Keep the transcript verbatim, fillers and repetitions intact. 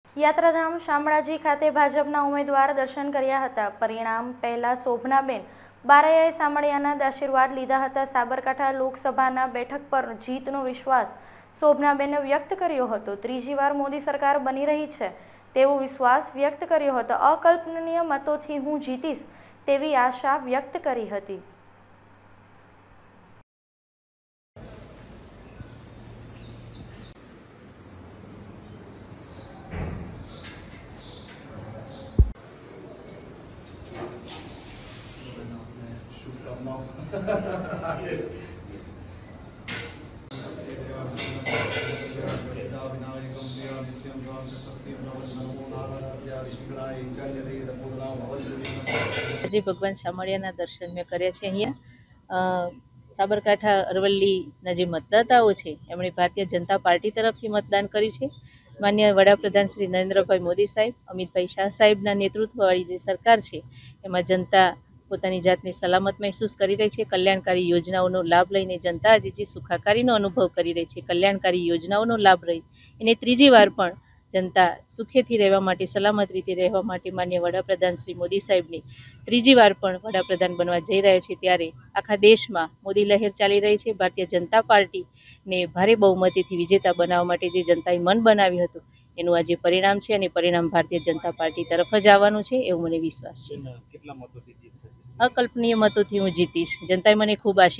યાત્રાધામ શામળાજી ખાતે ભાજપના ઉમેદવાર દર્શન કર્યા હતા। પરિણામ પહેલા શોભનાબેન બારૈયાએ શામળિયાના આશીર્વાદ લીધા હતા। સાબરકાંઠા લોકસભાના બેઠક પર જીતનો વિશ્વાસ શોભનાબેને વ્યક્ત કર્યો હતો। ત્રીજી વાર મોદી સરકાર બની રહી છે તેવો વિશ્વાસ વ્યક્ત કર્યો હતો। અકલ્પનીય મતોથી હું જીતીશ તેવી આશા વ્યક્ત કરી હતી। આજે ભગવાન શામળિયાના દર્શન મેં કર્યા છે। અહીંયા સાબરકાંઠા અરવલ્લીના જે મતદાતાઓ છે એમણે ભારતીય જનતા પાર્ટી તરફથી મતદાન કર્યું છે। માન્ય વડાપ્રધાન શ્રી નરેન્દ્રભાઈ મોદી સાહેબ, અમિતભાઈ શાહ સાહેબના નેતૃત્વવાળી જે સરકાર છે એમાં જનતા પોતાની જાતને સલામત મહેસૂસ કરી રહી છે। કલ્યાણકારી યોજનાઓનો લાભ લઈને જનતા આજે જે સુખાકારીનો અનુભવ કરી રહી છે, કલ્યાણકારી યોજનાઓનો લાભ રહી એને ત્રીજી વાર પણ જનતા સુખેથી રહેવા માટે, સલામત રીતે રહેવા માટે માન્ય વડાપ્રધાન શ્રી મોદી સાહેબની ત્રીજી વાર પણ વડાપ્રધાન બનવા જઈ રહ્યા છે ત્યારે આખા દેશમાં મોદી લહેર ચાલી રહી છે। ભારતીય જનતા પાર્ટીને ભારે બહુમતીથી વિજેતા બનાવવા માટે જે જનતાએ મન બનાવ્યું હતું એનું આજે પરિણામ છે અને પરિણામ ભારતીય જનતા પાર્ટી તરફ જ આવવાનું છે એવો મને વિશ્વાસ છે। અકલ્પનીય મતોથી હું જીતીશ। જનતાએ મને ખૂબ આશીર્વાદ